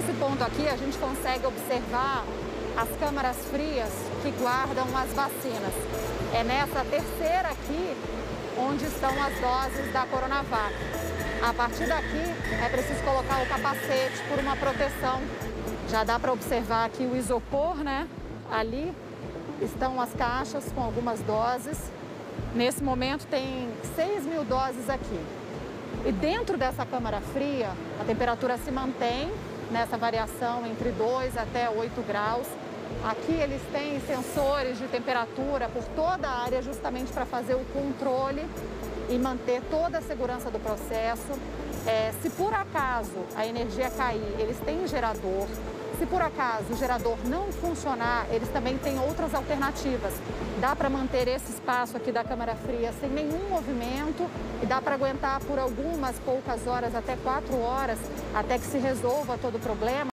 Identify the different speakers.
Speaker 1: Nesse ponto aqui, a gente consegue observar as câmaras frias que guardam as vacinas. É nessa terceira aqui onde estão as doses da Coronavac. A partir daqui, é preciso colocar o capacete por uma proteção. Já dá para observar aqui o isopor, né? Ali estão as caixas com algumas doses. Nesse momento, tem 6.000 doses aqui. E dentro dessa câmara fria, a temperatura se mantém nessa variação entre 2 até 8 graus. Aqui eles têm sensores de temperatura por toda a área justamente para fazer o controle e manter toda a segurança do processo. Se por acaso a energia cair, eles têm gerador. Se por acaso o gerador não funcionar, eles também têm outras alternativas. Dá para manter esse espaço aqui da câmara fria sem nenhum movimento e dá para aguentar por algumas poucas horas, até 4 horas, até que se resolva todo o problema.